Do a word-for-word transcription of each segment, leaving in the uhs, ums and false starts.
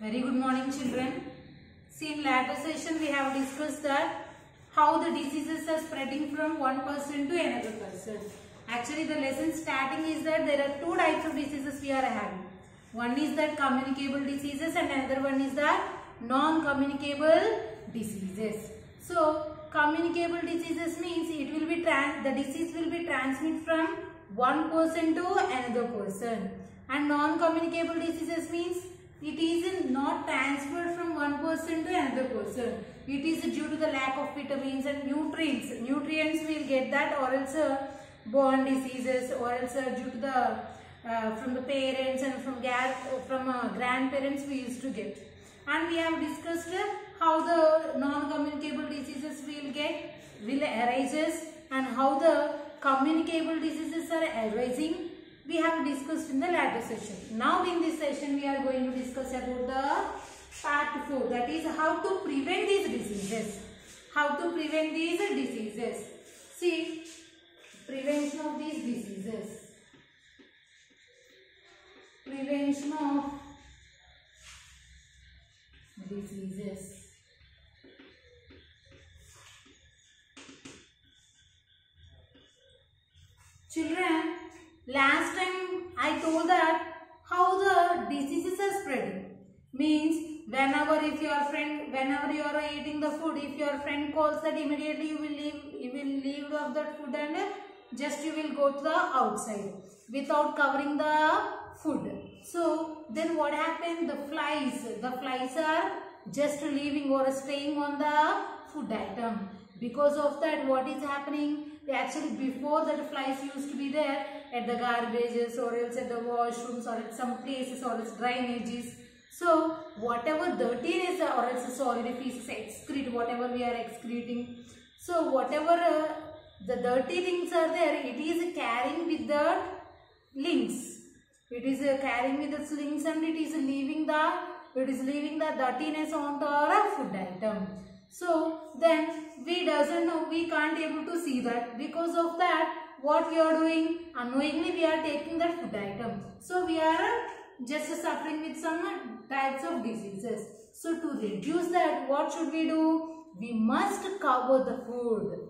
Very good morning, children. See, in latter session we have discussed that how the diseases are spreading from one person to another person. Actually, the lesson starting is that there are two types of diseases we are having. One is that communicable diseases and another one is that non-communicable diseases. So, communicable diseases means it will be trans the disease will be transmitted from one person to another person, and non-communicable diseases means it is not transferred from one person to another person. It is due to the lack of vitamins and nutrients. Nutrients will get that, or else uh, born diseases, or else uh, due to the uh, from the parents and from from uh, grandparents we used to get. And we have discussed uh, how the non-communicable diseases will get will arises and how the communicable diseases are arising. We have discussed in the latter session. Now in this session we are going to discuss about the part four, that is how to prevent these diseases. How to prevent these diseases. See, prevention of these diseases. Prevention of diseases. Children, last time I told that how the diseases are spreading. Means whenever if your friend, whenever you are eating the food, if your friend calls that, immediately you will leave, you will leave of that food and just you will go to the outside without covering the food. So then what happened? The flies, the flies are just leaving or staying on the food item. Because of that, what is happening? They actually, before that, flies used to be there at the garbages or else at the washrooms or at some places or else drainages. So whatever dirtiness or else solid feces excrete, whatever we are excreting. So whatever uh, the dirty things are there, it is carrying with the links. It is uh, carrying with the slings and it is leaving the it is leaving the dirtiness onto our food item. So then we doesn't know, we can't able to see that. Because of that, what we are doing, unknowingly we are taking that food item. So we are just suffering with some types of diseases. So to reduce that, what should we do? We must cover the food.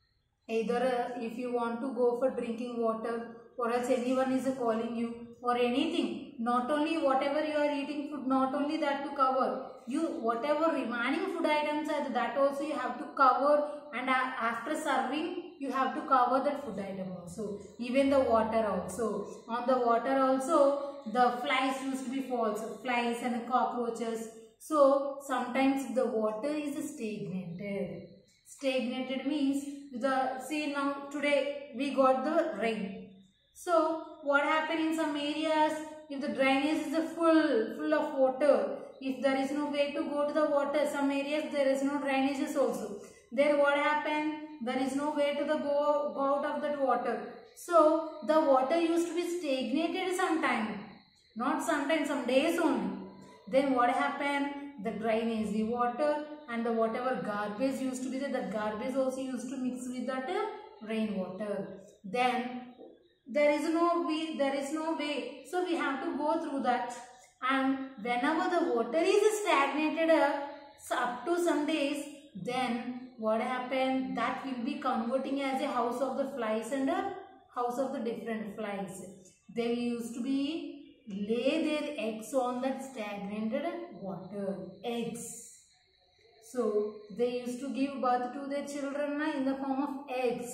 Either uh, if you want to go for drinking water, or else anyone is uh, calling you, or anything, not only whatever you are eating food, not only that to cover, you whatever remaining food items are, that also you have to cover, and uh, after serving you have to cover that food item also. Even the water also, on the water also the flies used to be false, flies and cockroaches. So sometimes the water is stagnated. Stagnated means the, see now today we got the rain. So what happened in some areas, if the drainage is full, full of water, if there is no way to go to the water, some areas there is no drainages also. Then what happened? There is no way to the go, go out of that water. So the water used to be stagnated sometime, not sometimes, some days only. Then what happened? The drainage, the water and the whatever garbage used to be there, that garbage also used to mix with that uh, rainwater. Then there is no way, there is no way. So we have to go through that. And whenever the water is stagnated uh, up to some days, then what happened? That will be converting as a house of the flies and a house of the different flies. They used to be lay their eggs on that stagnated water. Eggs. So they used to give birth to their children uh, in the form of eggs.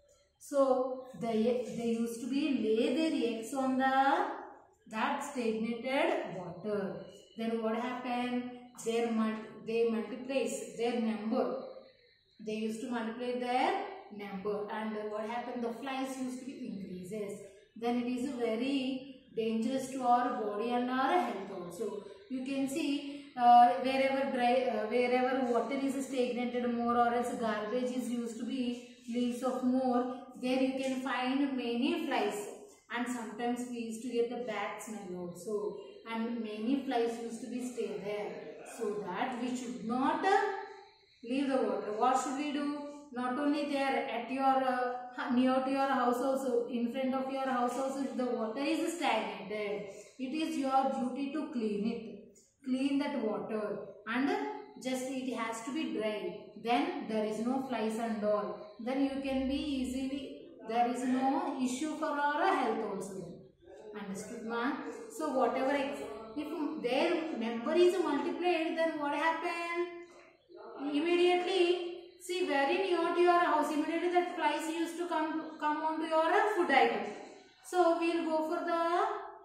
So they, they used to be lay their eggs on the that stagnated water. Then what happened? Their they multiply their number. They used to multiply their number, and what happened? The flies used to be increases. Then it is very dangerous to our body and our health also. You can see uh, wherever dry, uh, wherever water is stagnated more, or else garbage is used to be leaves of more, there you can find many flies. And sometimes we used to get the bad smell also, and many flies used to be stay there. So that we should not uh, leave the water. What should we do? Not only there, at your uh, near to your house also, in front of your house also, if the water is stagnated, it is your duty to clean it. clean that water and just it has to be dry. Then there is no flies and all. Then you can be easily, there is no issue for our health also. Understood, ma? So whatever, if their number is multiplied, then what happened? Immediately, see very near to your house, immediately that flies used to come, come onto your food item. So we will go for the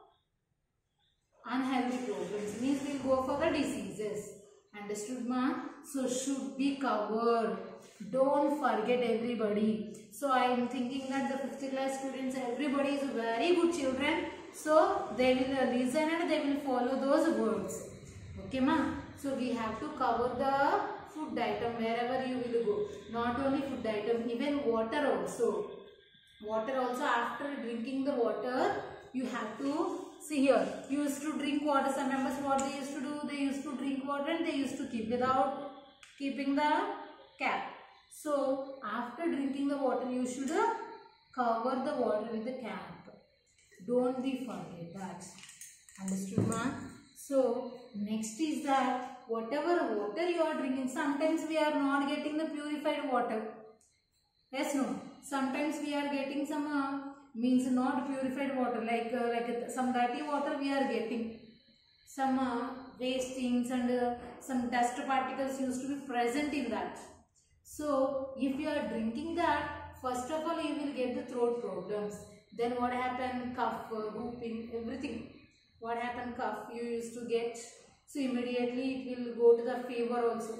unhealthy problems, means we will go for the diseases. Understood, ma? So should be covered. Don't forget everybody. So I am thinking that the fifth class students, everybody is very good children. So they will listen and they will follow those words. Okay, ma? So we have to cover the food item wherever you will go. Not only food item, even water also. Water also, after drinking the water, you have to see here. You used to drink water. Some members, what they used to do, they used to drink water and they used to keep without keeping the cap. So after drinking the water, you should cover the water with the cap. Don't be forget that. Understood, ma? So next is that whatever water you are drinking, sometimes we are not getting the purified water. Yes, no. Sometimes we are getting some uh, means not purified water, like uh, like some dirty water we are getting. Some uh, waste things and uh, some dust particles used to be present in that. So if you are drinking that, first of all you will get the throat problems. Then what happened? Cough, uh, whooping, everything. What happened? Cough you used to get. So immediately it will go to the fever also.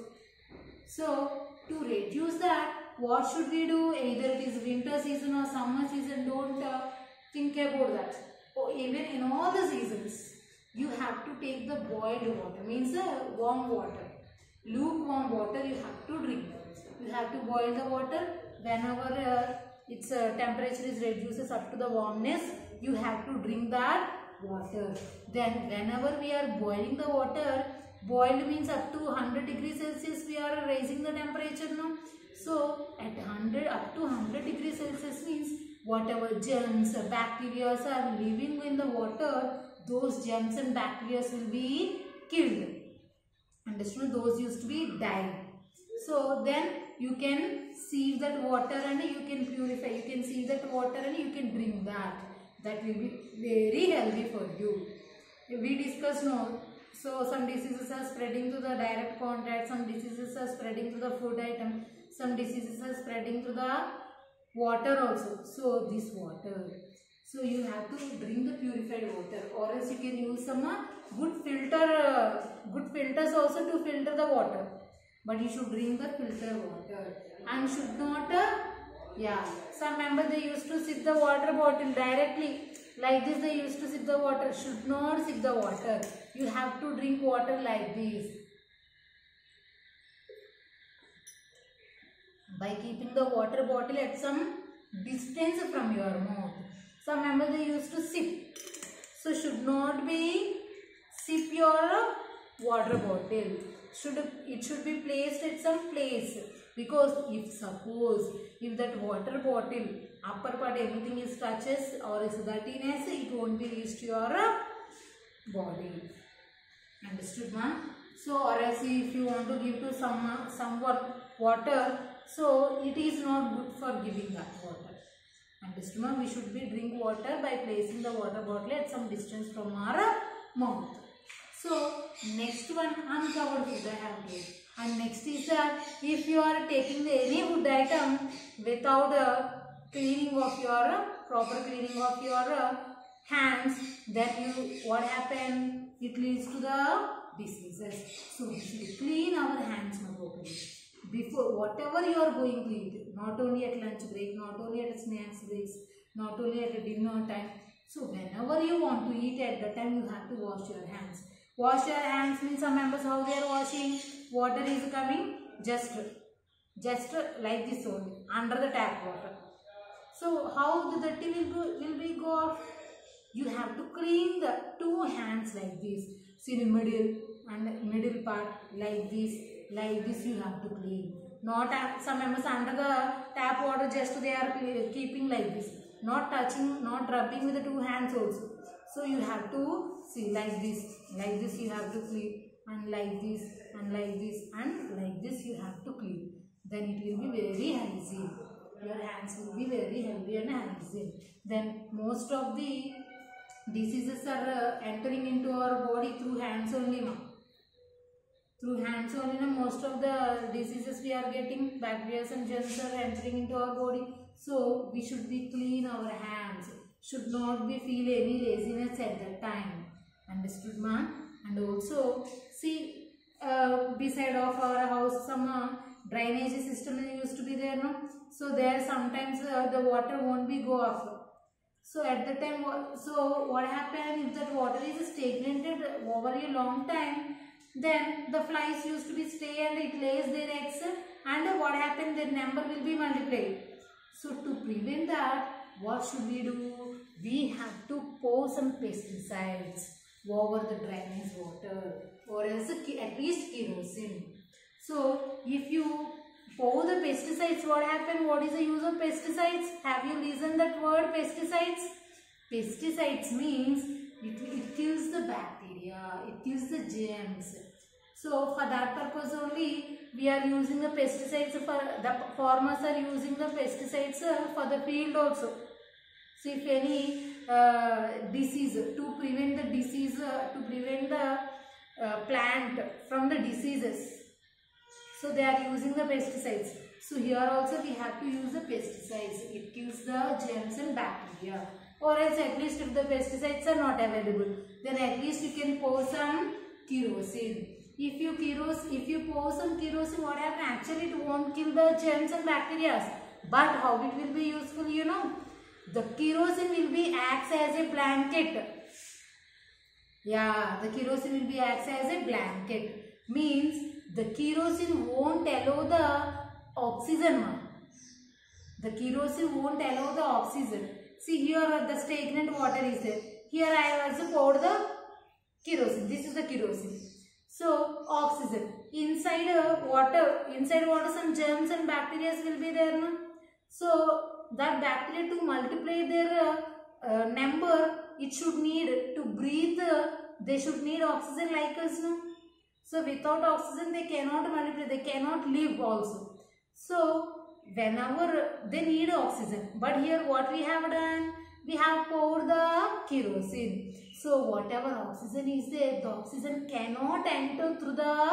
So to reduce that, what should we do? Either it is winter season or summer season, don't uh, think about that. Or even in all the seasons, you have to take the boiled water, means uh, warm water. Lukewarm water you have to drink. You have to boil the water. Whenever uh, its uh, temperature is reduces up to the warmness, you have to drink that water. Then whenever we are boiling the water, boiled means up to one hundred degrees Celsius we are raising the temperature, no? So at one hundred, up to one hundred degrees Celsius means whatever germs, bacteria are living in the water, those germs and bacteria will be killed. Understood? Those used to be died. So then you can sieve that water and you can purify. You can sieve that water and you can drink that. That will be very healthy for you. We discussed no. So some diseases are spreading to the direct contact. Some diseases are spreading to the food item. Some diseases are spreading to the water also. So this water. So you have to drink the purified water, or else you can use some uh, good filter, uh, good filters also to filter the water. But you should drink the filter water and should not, uh, yeah. Some members they used to sip the water bottle directly. Like this they used to sip the water. Should not sip the water. You have to drink water like this. By keeping the water bottle at some distance from your mouth. Some members they used to sip. So should not be sip your water bottle. Should it should be placed at some place, because if suppose if that water bottle upper part everything is touches or is dirtiness, it won't be reached to your body. Understood, ma? So or else if you want to give to some someone water, so it is not good for giving that water. Understood, ma? We should be drink water by placing the water bottle at some distance from our mouth. So next one, uncovered food I have given. And next is that if you are taking any food item without a cleaning of your proper cleaning of your hands, then you what happen? It leads to the diseases. So we should clean our hands properly before whatever you are going to eat. Not only at lunch break, not only at snacks breaks, not only at dinner time. So whenever you want to eat at that time, you have to wash your hands. Wash your hands means some members how they are washing. Water is coming just, just like this only under the tap water. So how the dirty will go, will be go off? You have to clean the two hands like this. See the middle and middle part like this, like this you have to clean. Not some members under the tap water just they are keeping like this. Not touching, not rubbing with the two hands also. So you have to see like this, like this you have to clean, and like this and like this and like this you have to clean. Then it will be very hygiene. Your hands will be very healthy and hygiene. Then most of the diseases are uh, entering into our body through hands only now. Through hands only now most of the diseases we are getting, bacteria and germs are entering into our body. So we should be clean our hands. Should not be feel any laziness at that time. Understood, ma? And also see uh, beside of our house some uh, drainage system used to be there, no? So there sometimes uh, the water won't be go off. So at the time, so what happens if that water is stagnated over a long time, then the flies used to be stay and it lays their eggs, and what happens, their number will be multiplied. So to prevent that, what should we do? We have to pour some pesticides over the drainage water, or else at least kerosene. So if you pour the pesticides, what happens? What is the use of pesticides? Have you listened that word pesticides? Pesticides means it, it kills the bacteria, it kills the germs. So for that purpose only we are using the pesticides. For the farmers are using the pesticides for the field also. So if any uh, disease, to prevent the disease, uh, to prevent the uh, plant from the diseases, so they are using the pesticides. So here also we have to use the pesticides. It kills the germs and bacteria. Or else at least if the pesticides are not available, then at least you can pour some kerosene. If you kerosene, if you pour some kerosene, what happens? Actually it won't kill the germs and bacteria. But how it will be useful, you know? The kerosene will be acts as a blanket. Yeah, the kerosene will be acts as a blanket. Means the kerosene won't allow the oxygen. The kerosene won't allow the oxygen. See here the stagnant water is there. Here I have also poured the kerosene. This is the kerosene. So oxygen. Inside uh, water, inside water some germs and bacteria will be there. No? So that bacteria to multiply their uh, uh, number, it should need to breathe. Uh, they should need oxygen like us. No? So without oxygen they cannot multiply, they cannot live also. So whenever they need oxygen, but here what we have done, we have poured the kerosene. So whatever oxygen is there, the oxygen cannot enter through the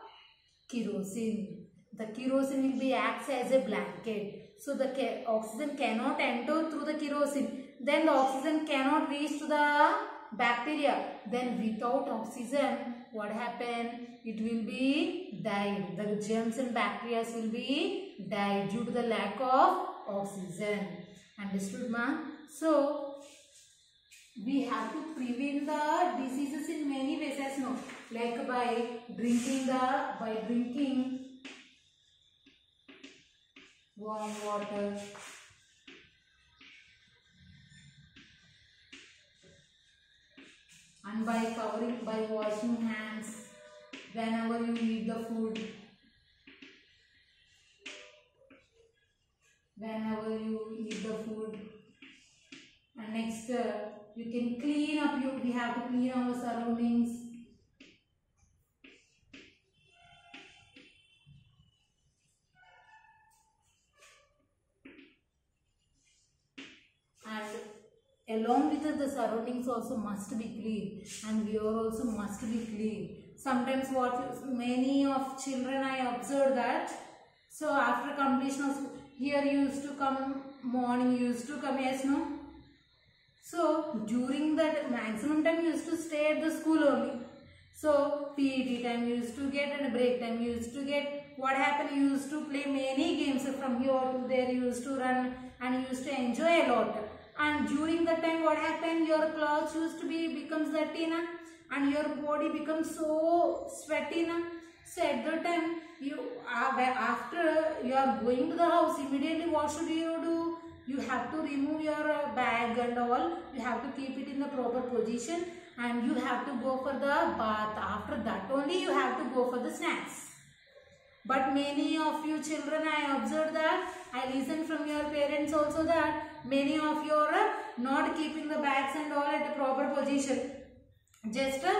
kerosene. The kerosene will be acts as a blanket. So the oxygen cannot enter through the kerosene. Then the oxygen cannot reach to the bacteria. Then without oxygen, what happen? It will be died. The germs and bacteria will be died due to the lack of oxygen. Understood, ma? So we have to prevent the diseases in many ways, as no, like by drinking the by drinking warm water, and by covering, by washing hands whenever you eat the food, whenever you eat the food. And next uh, you can clean up, you we have to clean our surroundings. And along with it, the surroundings also must be clean, and we are also must be clean. Sometimes what many of children I observe that, so after completion of here used to come morning, used to come, yes, no? So during that maximum time used to stay at the school only. So P E T time used to get and break time used to get. What happened? Used to play many games from here to there, used to run and used to enjoy a lot. And during that time, what happened? Your clothes used to be becomes dirty, na? And your body becomes so sweaty, na? So at that time, you uh, after you are going to the house, immediately what should you do? You have to remove your uh, bag and all. You have to keep it in the proper position, and you have to go for the bath. After that only you have to go for the snacks. But many of you children, I observed that, I listen from your parents also that many of you are not keeping the bags and all at the proper position. Just uh,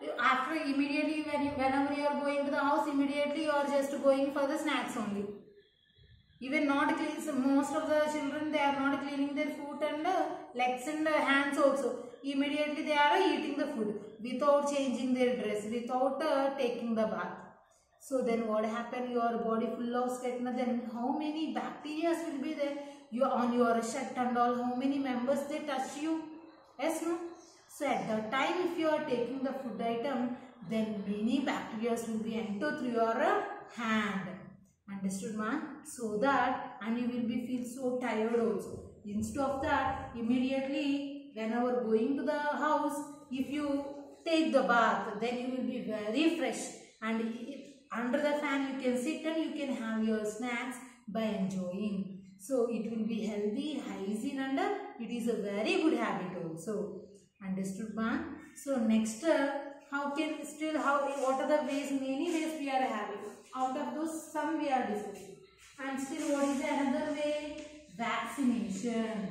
after immediately when you, whenever you are going to the house, immediately you are just going for the snacks only. Even not clean, so most of the children, they are not cleaning their foot and uh, legs and uh, hands also. Immediately they are eating the food without changing their dress, without uh, taking the bath. So then what happened? Your body full of sweat. Then how many bacteria will be there? You on your shirt and all. How many members they touch you? Yes, no? So at the time, if you are taking the food item, then many bacteria will be enter through your uh, hand. Understood, man? So that, and you will be feel so tired also. Instead of that, immediately whenever going to the house, if you take the bath, then you will be very fresh, and it, under the fan you can sit and you can have your snacks by enjoying. So it will be healthy, hygiene, and uh, it is a very good habit also. Understood, man? So next, uh, how can still how what are the ways? Many ways we are having. Out of those, some we are discussing. And still, what is another way? Vaccination.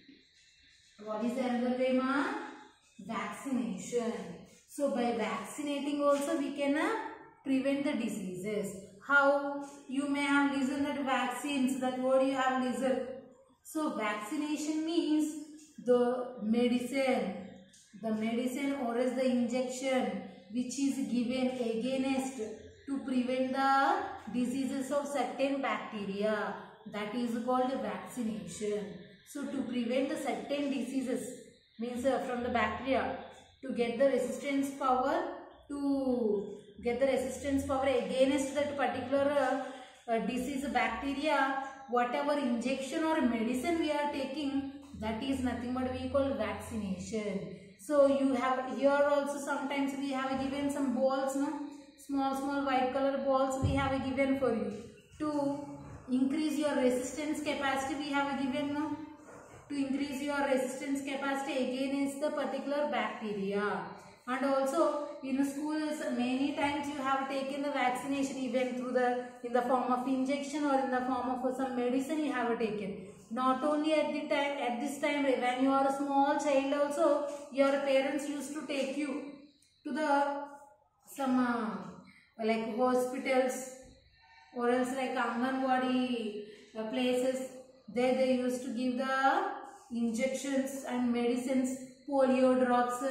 What is another way, ma? Vaccination. So by vaccinating also we can uh, prevent the diseases. How? You may have listened that vaccines, that word you have listened. So vaccination means the medicine, the medicine or is the injection which is given against to prevent the diseases of certain bacteria. That is called vaccination. So to prevent the certain diseases means uh, from the bacteria, to get the resistance power, to get the resistance power against that particular uh, uh, disease bacteria, whatever injection or medicine we are taking, that is nothing but we call vaccination. So you have here also sometimes we have given some balls, no? Small small white color balls we have given for you to increase your resistance capacity. We have given, no? To increase your resistance capacity against the particular bacteria. And also in schools many times you have taken the vaccination even through the in the form of injection or in the form of some medicine you have taken. Not only at the time at this time when you are a small child also, your parents used to take you to the some uh, like hospitals or else like Anganwadi uh, places. There they used to give the injections and medicines, polio drops.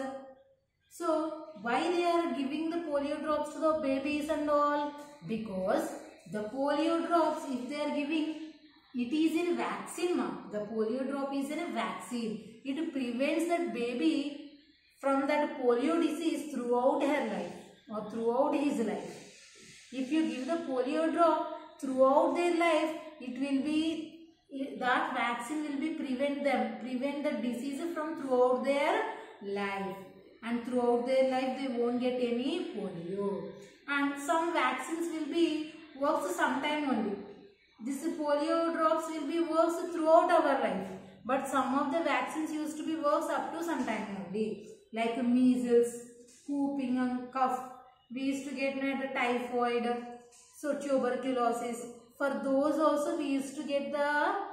So why they are giving the polio drops to the babies and all? Because the polio drops, if they are giving, it is in vaccine, ma. The polio drop is in a vaccine. It prevents that baby from that polio disease throughout her life or throughout his life. If you give the polio drop throughout their life, it will be, that vaccine will be prevent them, prevent the disease from throughout their life. And throughout their life they won't get any polio. And some vaccines will be works sometime only. This polio drops will be works throughout our life. But some of the vaccines used to be works up to some time only. Like measles, whooping and cough. We used to get the typhoid, so tuberculosis. For those also we used to get the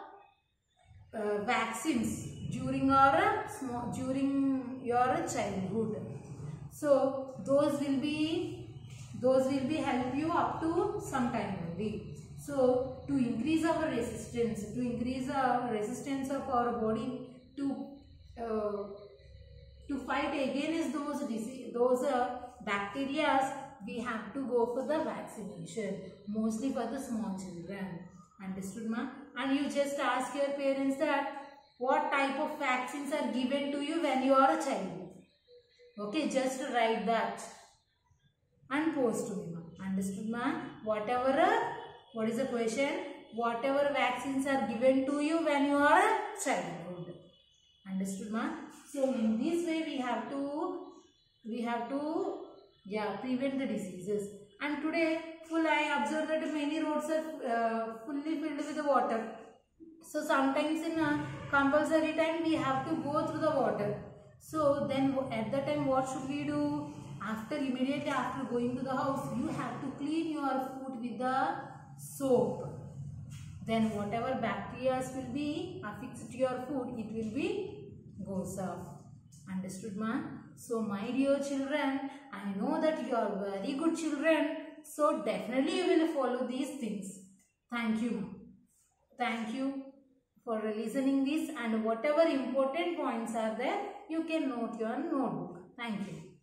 uh, vaccines during our small, during your childhood. So those will be those will be help you up to some time only. So to increase our resistance, to increase our resistance of our body to uh, to fight against those disease, those uh, bacteria, we have to go for the vaccination, mostly for the small children. Understood, ma? And you just ask your parents that what type of vaccines are given to you when you are a child. Okay, just write that and post to me, ma. Understood, ma? Whatever, uh, what is the question? Whatever vaccines are given to you when you are a childhood. Understood, ma? So in this way we have to, we have to, yeah, prevent the diseases. And today, full I observed that many roads are uh, fully filled with the water. So sometimes in a compulsory time we have to go through the water. So then at that time what should we do? After immediately after going to the house, you have to clean your foot with the soap. Then whatever bacteria will be affixed to your food, it will be goes off. Understood, ma? So my dear children, I know that you are very good children. So definitely you will follow these things. Thank you. Thank you for listening this, and whatever important points are there, you can note your notebook. Thank you.